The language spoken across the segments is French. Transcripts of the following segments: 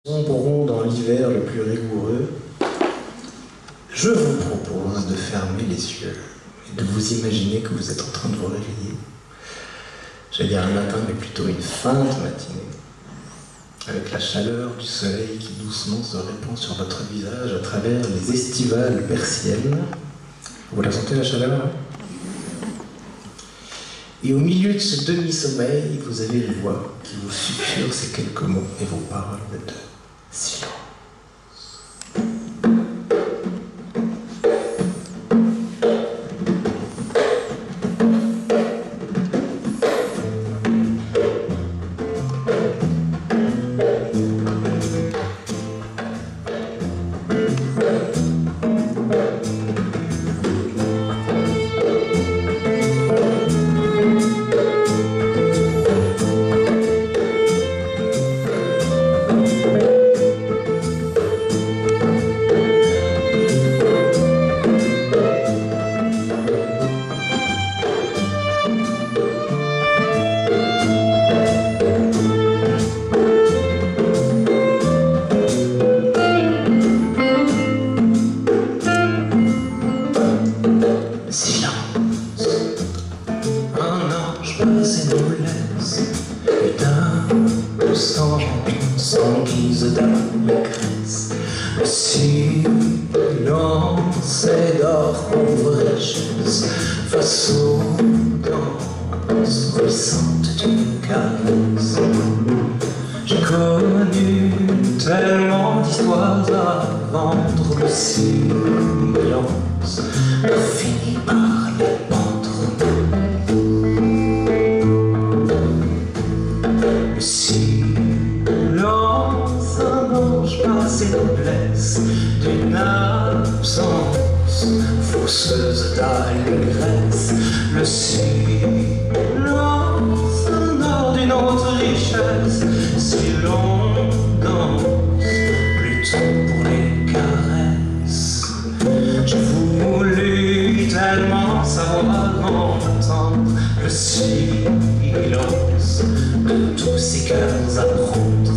Sombrons dans l'hiver le plus rigoureux, je vous propose de fermer les yeux et de vous imaginer que vous êtes en train de vous réveiller. J'allais dire un matin, mais plutôt une feinte matinée, avec la chaleur du soleil qui doucement se répand sur votre visage à travers les estivales persiennes. Vous la sentez, la chaleur, là ? Et au milieu de ce demi-sommeil, vous avez une voix qui vous susurre ces quelques mots et vos paroles de silence. Silence, un ange passe et nous laisse, putain, sans guise d'allégresse. Le silence est d'or, pauvre richesse, face aux danses bruissantes d'une caresse. J'ai connu tellement d'histoires à vendre, le silence finit par les pendre. Le silence, un ange passe et nous blesse d'une absence fausseuse d'allégresse. Le silence, un or d'une autre richesse, si l'on danse plutôt pour les caresses. J'ai voulu tellement savoir entendre le silence de tous ces cœurs à prendre.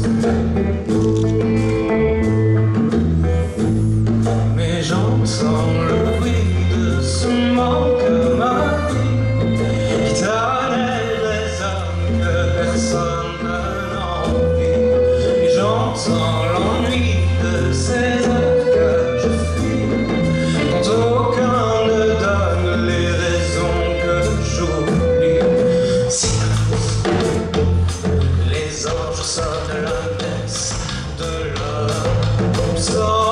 Mais j'entends le bruit de ce manque ma vie qui tannait les hommes que personne n'envie. Et j'entends l'ennui de ces heures que je fuis, quand aucun ne donne les raisons que j'oublie. Silence, les anges sonnent la messe de l'absence.